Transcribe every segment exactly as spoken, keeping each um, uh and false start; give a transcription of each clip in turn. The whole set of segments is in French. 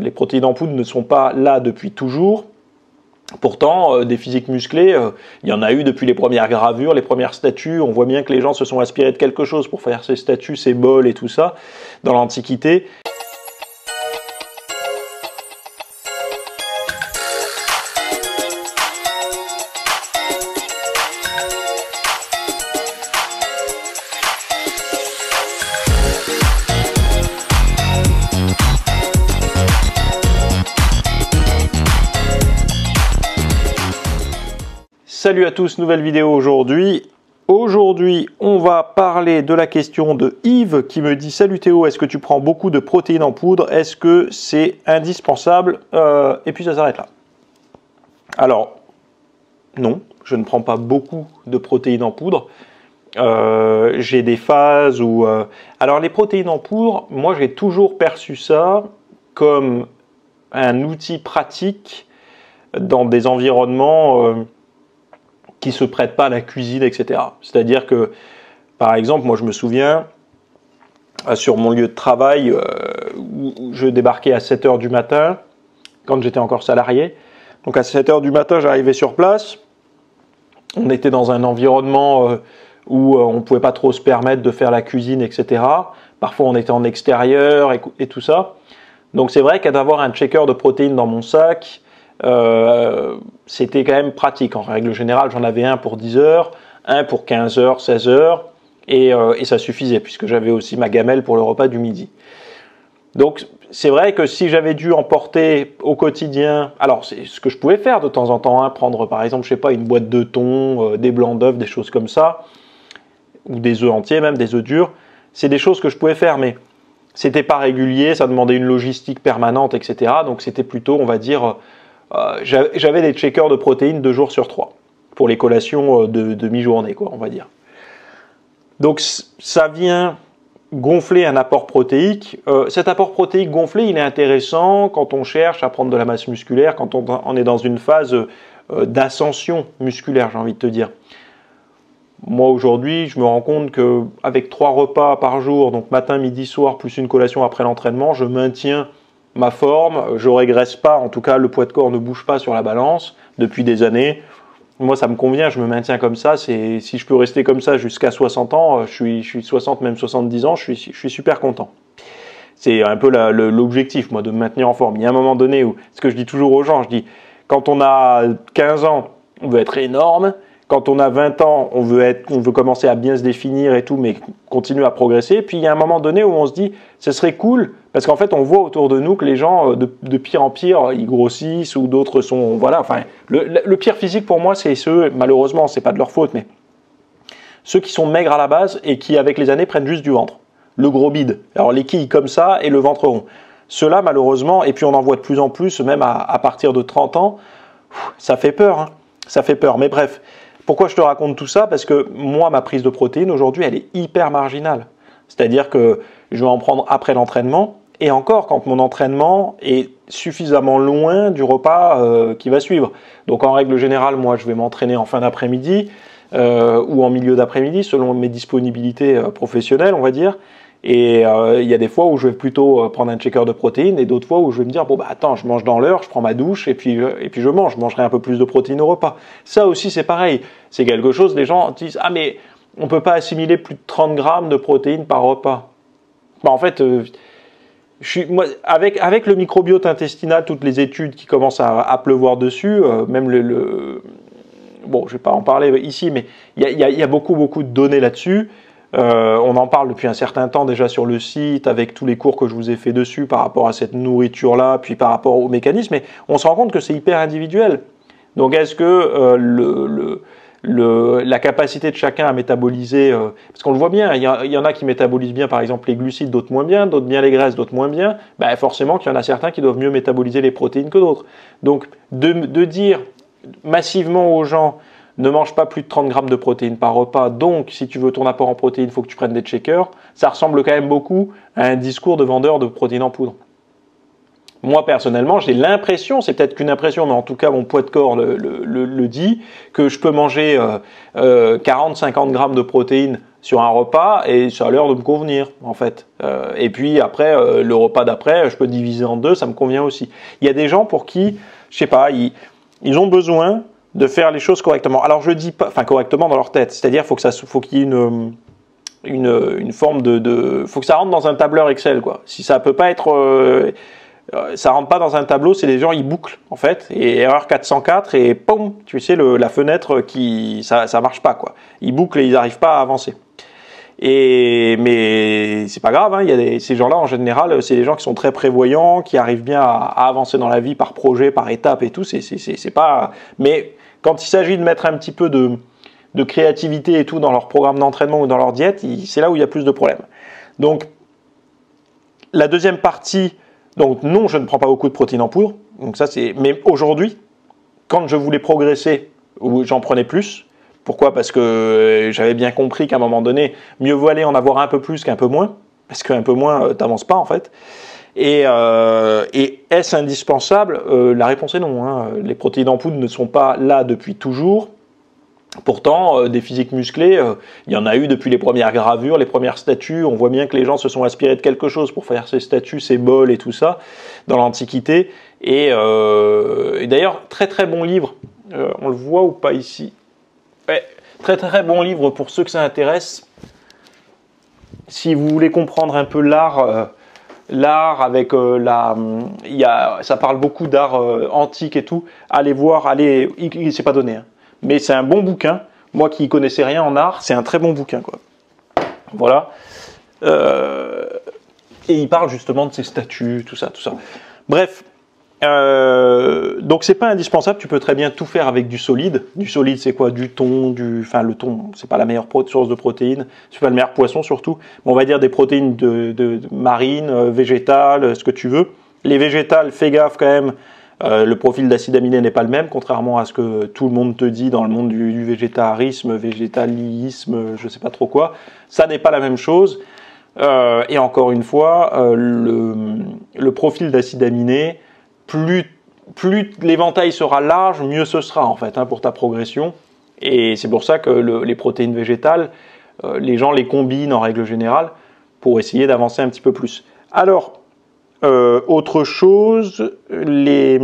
les protéines en poudre ne sont pas là depuis toujours. Pourtant, euh, des physiques musclés, euh, il y en a eu depuis les premières gravures, les premières statues. On voit bien que les gens se sont inspirés de quelque chose pour faire ces statues, ces bols et tout ça dans l'Antiquité. Salut à tous, nouvelle vidéo aujourd'hui. Aujourd'hui, on va parler de la question de Yves qui me dit « Salut Théo, est-ce que tu prends beaucoup de protéines en poudre? Est-ce que c'est indispensable euh, ?» Et puis ça s'arrête là. Alors, non, je ne prends pas beaucoup de protéines en poudre. Euh, j'ai des phases où... Euh... Alors les protéines en poudre, moi j'ai toujours perçu ça comme un outil pratique dans des environnements... Euh, qui se prêtent pas à la cuisine, et cetera. C'est-à-dire que, par exemple, moi je me souviens, sur mon lieu de travail, euh, où je débarquais à sept heures du matin, quand j'étais encore salarié. Donc à sept heures du matin, j'arrivais sur place. On était dans un environnement euh, où euh, on ne pouvait pas trop se permettre de faire la cuisine, et cetera. Parfois on était en extérieur et, et tout ça. Donc c'est vrai qu'à d'avoir un checker de protéines dans mon sac, Euh, c'était quand même pratique. En règle générale, j'en avais un pour dix heures, un pour quinze heures, seize heures, et, euh, et ça suffisait, puisque j'avais aussi ma gamelle pour le repas du midi. Donc, c'est vrai que si j'avais dû emporter au quotidien, alors c'est ce que je pouvais faire de temps en temps, hein, prendre par exemple, je sais pas, une boîte de thon, euh, des blancs d'œufs, des choses comme ça, ou des œufs entiers même, des œufs durs, c'est des choses que je pouvais faire, mais c'était pas régulier, ça demandait une logistique permanente, et cetera. Donc c'était plutôt, on va dire, Euh, j'avais des checkers de protéines deux jours sur trois pour les collations de, de mi-journée, quoi, on va dire. Donc ça vient gonfler un apport protéique. Euh, cet apport protéique gonflé, il est intéressant quand on cherche à prendre de la masse musculaire, quand on, on est dans une phase euh, d'ascension musculaire, j'ai envie de te dire. Moi aujourd'hui, je me rends compte que avec trois repas par jour, donc matin, midi, soir, plus une collation après l'entraînement, je maintiens ma forme, je régresse pas, en tout cas le poids de corps ne bouge pas sur la balance depuis des années. Moi ça me convient, je me maintiens comme ça, c'est si je peux rester comme ça jusqu'à soixante ans, je suis, je suis soixante, même soixante-dix ans, je suis, je suis super content. C'est un peu l'objectif, moi, de me maintenir en forme. Il y a un moment donné où, ce que je dis toujours aux gens, je dis, quand on a quinze ans, on veut être énorme. Quand on a vingt ans, on veut, être, on veut commencer à bien se définir et tout, mais continuer à progresser. Puis il y a un moment donné où on se dit, ce serait cool, parce qu'en fait, on voit autour de nous que les gens, de, de pire en pire, ils grossissent ou d'autres sont... Voilà, enfin, le, le pire physique pour moi, c'est ceux, malheureusement, c'est pas de leur faute, mais ceux qui sont maigres à la base et qui, avec les années, prennent juste du ventre. Le gros bide. Alors les quilles comme ça et le ventre rond. Ceux-là, malheureusement, et puis on en voit de plus en plus, même à, à partir de trente ans, ça fait peur, hein. Ça fait peur, mais bref. Pourquoi je te raconte tout ça? Parce que moi, ma prise de protéines, aujourd'hui, elle est hyper marginale. C'est-à-dire que je vais en prendre après l'entraînement, et encore quand mon entraînement est suffisamment loin du repas euh, qui va suivre. Donc en règle générale, moi, je vais m'entraîner en fin d'après-midi euh, ou en milieu d'après-midi, selon mes disponibilités euh, professionnelles, on va dire. Et euh, il y a des fois où je vais plutôt euh, prendre un checker de protéines, et d'autres fois où je vais me dire, bon bah attends, je mange dans l'heure, je prends ma douche, et puis, euh, et puis je mange, je mangerai un peu plus de protéines au repas. Ça aussi c'est pareil, c'est quelque chose, les gens disent, ah mais on ne peut pas assimiler plus de trente grammes de protéines par repas. Bah en fait, euh, je suis, moi, avec, avec le microbiote intestinal, toutes les études qui commencent à, à pleuvoir dessus, euh, même le... le bon, je ne vais pas en parler ici, mais il y a, y a beaucoup beaucoup de données là-dessus. Euh, on en parle depuis un certain temps déjà sur le site, avec tous les cours que je vous ai fait dessus par rapport à cette nourriture-là, puis par rapport au mécanisme, mais on se rend compte que c'est hyper individuel. Donc est-ce que euh, le, le, le, la capacité de chacun à métaboliser, euh, parce qu'on le voit bien, il y, a, il y en a qui métabolisent bien par exemple les glucides, d'autres moins bien, d'autres bien les graisses, d'autres moins bien, ben forcément qu'il y en a certains qui doivent mieux métaboliser les protéines que d'autres. Donc de, de dire massivement aux gens, ne mange pas plus de trente grammes de protéines par repas, donc si tu veux ton apport en protéines, il faut que tu prennes des checkers, ça ressemble quand même beaucoup à un discours de vendeur de protéines en poudre. Moi personnellement, j'ai l'impression, c'est peut-être qu'une impression, mais en tout cas mon poids de corps le, le, le, le dit, que je peux manger euh, euh, quarante à cinquante grammes de protéines sur un repas et ça a l'air de me convenir en fait. Euh, et puis après, euh, le repas d'après, je peux diviser en deux, ça me convient aussi. Il y a des gens pour qui, je sais pas, ils, ils ont besoin de faire les choses correctement. Alors je dis pas, enfin correctement dans leur tête, c'est-à-dire faut que ça, faut qu'il y ait une, une, une forme de, de, faut que ça rentre dans un tableur Excel quoi. Si ça peut pas être euh, ça rentre pas dans un tableau, c'est les gens ils bouclent en fait, et erreur quatre cent quatre et pom, tu sais le, la fenêtre qui ça ça marche pas quoi. Ils bouclent et ils n'arrivent pas à avancer. Et mais c'est pas grave, hein, il y a des, ces gens-là en général, c'est des gens qui sont très prévoyants, qui arrivent bien à, à avancer dans la vie par projet, par étape et tout. C'est c'est c'est c'est pas. Mais quand il s'agit de mettre un petit peu de de créativité et tout dans leur programme d'entraînement ou dans leur diète, c'est là où il y a plus de problèmes. Donc la deuxième partie. Donc non, je ne prends pas beaucoup de protéines en poudre. Donc ça c'est. Mais aujourd'hui, quand je voulais progresser, j'en prenais plus. Pourquoi? Parce que j'avais bien compris qu'à un moment donné, mieux vaut aller en avoir un peu plus qu'un peu moins, parce qu'un peu moins, t'avances pas en fait. Et, euh, et est-ce indispensable? euh, La réponse est non. Hein. Les protéines en poudre ne sont pas là depuis toujours. Pourtant, euh, des physiques musclés, euh, il y en a eu depuis les premières gravures, les premières statues. On voit bien que les gens se sont inspirés de quelque chose pour faire ces statues, ces bols et tout ça dans l'Antiquité. Et, euh, et d'ailleurs, très très bon livre. Euh, on le voit ou pas ici? Ouais, très très bon livre pour ceux que ça intéresse. Si vous voulez comprendre un peu l'art, euh, l'art avec euh, la, il y a, ça parle beaucoup d'art euh, antique et tout. Allez voir, allez, il, il s'est pas donné. Hein. Mais c'est un bon bouquin. Moi qui connaissais rien en art, c'est un très bon bouquin, quoi. Voilà. Euh, et il parle justement de ces statues, tout ça, tout ça. Bref. Euh, donc c'est pas indispensable. Tu peux très bien tout faire avec du solide. Du solide, c'est quoi? Du thon, du, enfin le thon, c'est pas la meilleure source de protéines. C'est pas le meilleur poisson surtout. Mais on va dire des protéines de, de, de marines, euh, végétales, ce que tu veux. Les végétales, fais gaffe quand même. Euh, le profil d'acide aminé n'est pas le même, contrairement à ce que tout le monde te dit dans le monde du, du végétarisme, végétalisme, je sais pas trop quoi. Ça n'est pas la même chose. Euh, et encore une fois, euh, le, le profil d'acide aminé, plus, plus l'éventail sera large, mieux ce sera en fait hein, pour ta progression. Et c'est pour ça que le, les protéines végétales, euh, les gens les combinent en règle générale pour essayer d'avancer un petit peu plus. Alors, Euh, autre chose, les,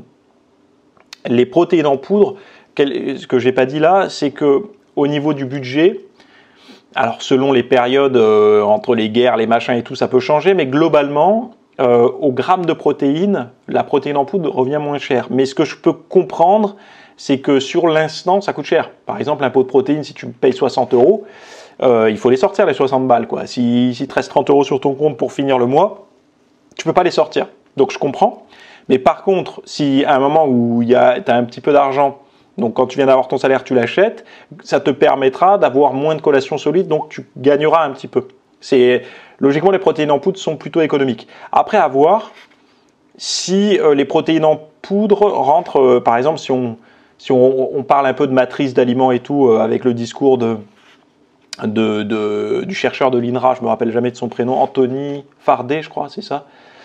les protéines en poudre, quel, ce que j'ai pas dit là, c'est que au niveau du budget, alors selon les périodes euh, entre les guerres, les machins et tout, ça peut changer, mais globalement, euh, au gramme de protéines, la protéine en poudre revient moins cher. Mais ce que je peux comprendre, c'est que sur l'instant, ça coûte cher. Par exemple, un pot de protéines, si tu payes soixante euros, euh, il faut les sortir les soixante balles, quoi. Si, si tu restes trente euros sur ton compte pour finir le mois, tu peux pas les sortir. Donc je comprends. Mais par contre, si à un moment où tu as un petit peu d'argent, donc quand tu viens d'avoir ton salaire, tu l'achètes, ça te permettra d'avoir moins de collations solides, donc tu gagneras un petit peu. C'est logiquement, les protéines en poudre sont plutôt économiques. Après, à voir si euh, les protéines en poudre rentrent, euh, par exemple, si on, si on, on parle un peu de matrice d'aliments et tout, euh, avec le discours de, de, de, du chercheur de l'INRA, je me rappelle jamais de son prénom, Anthony Fardet, je crois, c'est ça.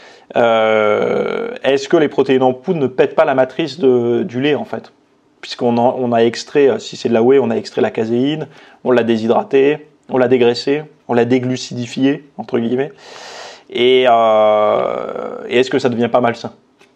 Euh, est-ce que les protéines en poudre ne pètent pas la matrice de, du lait en fait? Puisqu'on a, on a extrait, si c'est de la whey, on a extrait la caséine, on l'a déshydraté, on l'a dégraissé, on l'a déglucidifié, entre guillemets. Et, euh, et est-ce que ça devient pas malsain?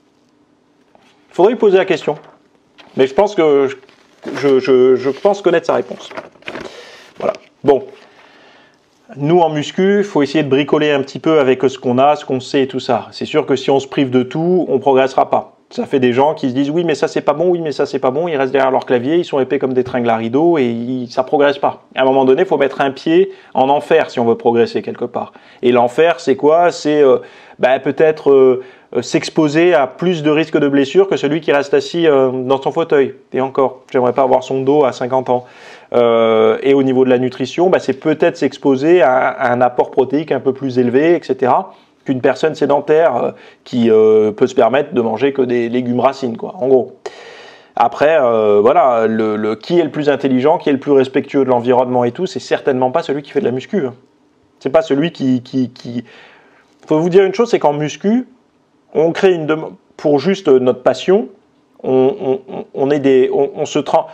Il faudrait lui poser la question. Mais je pense que je, je, je pense connaître sa réponse. Voilà. Bon. Nous, en muscu, il faut essayer de bricoler un petit peu avec ce qu'on a, ce qu'on sait et tout ça. C'est sûr que si on se prive de tout, on ne progressera pas. Ça fait des gens qui se disent « oui, mais ça, c'est pas bon, oui, mais ça, c'est pas bon ». Ils restent derrière leur clavier, ils sont épais comme des tringles à rideaux et ils, ça ne progresse pas. À un moment donné, il faut mettre un pied en enfer si on veut progresser quelque part. Et l'enfer, c'est quoi? C'est euh, bah, peut-être euh, s'exposer à plus de risques de blessures que celui qui reste assis euh, dans son fauteuil. Et encore, j'aimerais pas avoir son dos à cinquante ans. Euh, et au niveau de la nutrition, bah, c'est peut-être s'exposer à, à un apport protéique un peu plus élevé, et cetera, qu'une personne sédentaire euh, qui euh, peut se permettre de manger que des légumes racines, quoi, en gros. Après, euh, voilà, le, le, qui est le plus intelligent, qui est le plus respectueux de l'environnement et tout, c'est certainement pas celui qui fait de la muscu. Hein. C'est pas celui qui, qui, qui... Faut vous dire une chose, c'est qu'en muscu, on crée une demande pour juste notre passion. On, on, on est des, on, on se trans...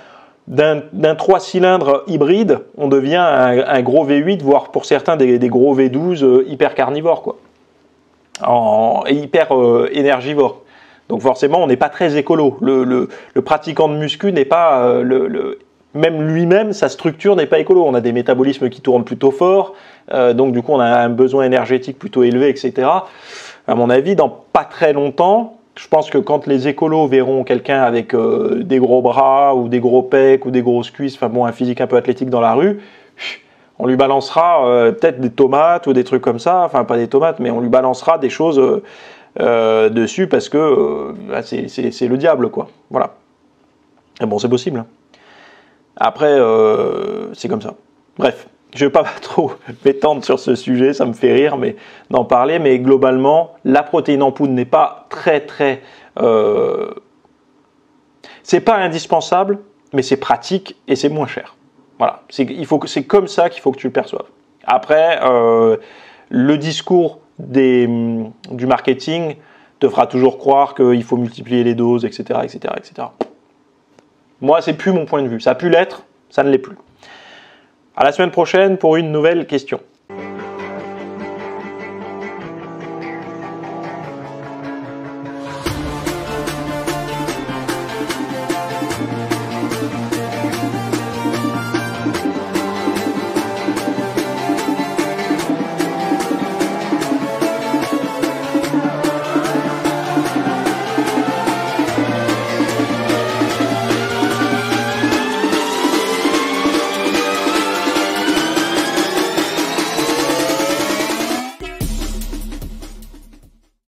d'un trois cylindres hybride, on devient un, un gros V huit, voire pour certains des, des gros V douze euh, hyper carnivores, quoi. En, hyper euh, énergivores. Donc forcément, on n'est pas très écolo. Le, le, le pratiquant de muscu n'est pas... Euh, le, le, même lui-même, sa structure n'est pas écolo. On a des métabolismes qui tournent plutôt fort, euh, donc du coup, on a un besoin énergétique plutôt élevé, et cetera. À mon avis, dans pas très longtemps, je pense que quand les écolos verront quelqu'un avec euh, des gros bras ou des gros pecs ou des grosses cuisses, enfin bon, un physique un peu athlétique dans la rue, on lui balancera euh, peut-être des tomates ou des trucs comme ça, enfin pas des tomates, mais on lui balancera des choses euh, euh, dessus parce que euh, bah, c'est le diable, quoi. Voilà. Et bon, c'est possible. Hein. Après, euh, c'est comme ça. Bref. Je ne vais pas trop m'étendre sur ce sujet, ça me fait rire mais d'en parler, mais globalement, la protéine en poudre n'est pas très très... Euh, c'est pas indispensable, mais c'est pratique et c'est moins cher. Voilà, c'est comme ça qu'il faut que tu le perçoives. Après, euh, le discours des, du marketing te fera toujours croire qu'il faut multiplier les doses, et cetera, et cetera, et cetera. Moi, c'est plus mon point de vue. Ça a pu l'être, ça ne l'est plus. À la semaine prochaine pour une nouvelle question.